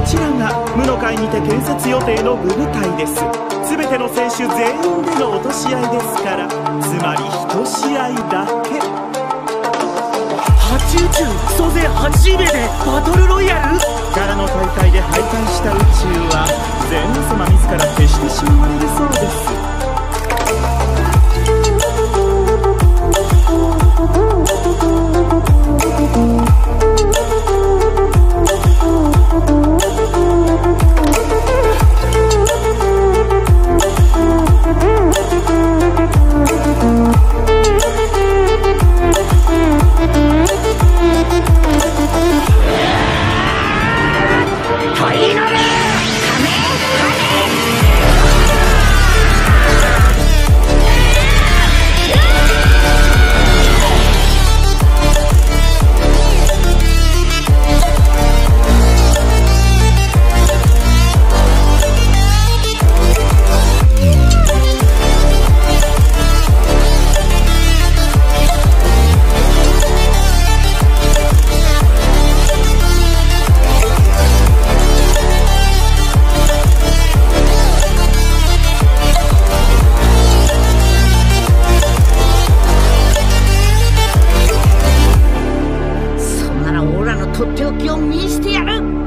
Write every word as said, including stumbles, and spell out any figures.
ちらが無の会にて建設予定の部舞台です。全ての選手全員での落とし合いですから、つまり一試合だけ。 はち宇宙総勢はちじゅうめいでバトルロイヤル。 柄の大会で敗退した宇宙はゼン様自ら消してしまわれるそうです。 とっておきを見せてやる。